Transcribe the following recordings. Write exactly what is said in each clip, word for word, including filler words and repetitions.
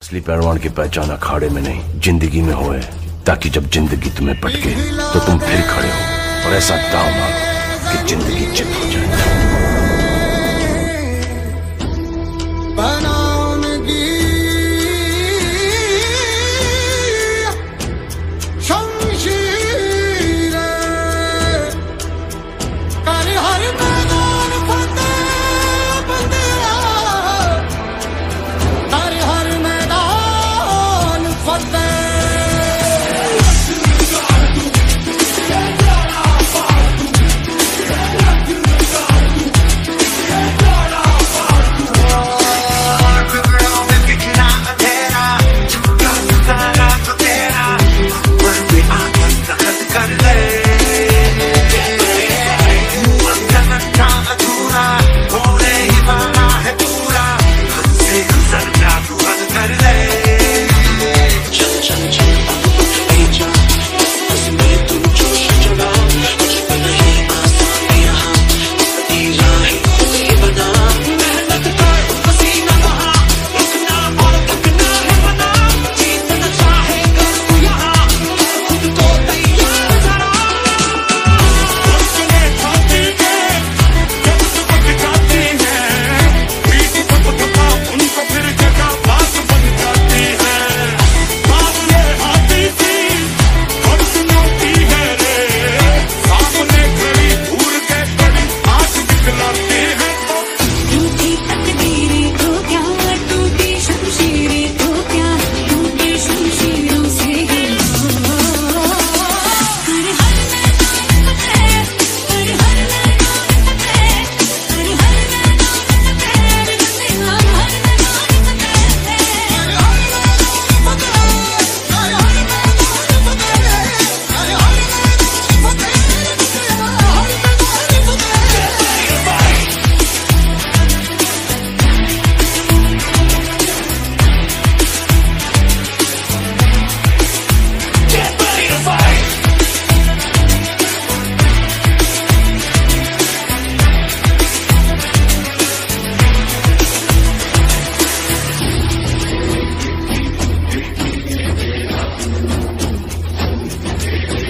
असली पहलवान की पहचान अखाड़े में नहीं जिंदगी में होए, ताकि जब जिंदगी तुम्हें पटके तो तुम फिर खड़े हो और ऐसा दांव मारो कि जिंदगी चित हो जाए।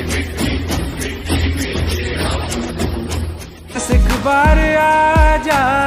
बार आ जा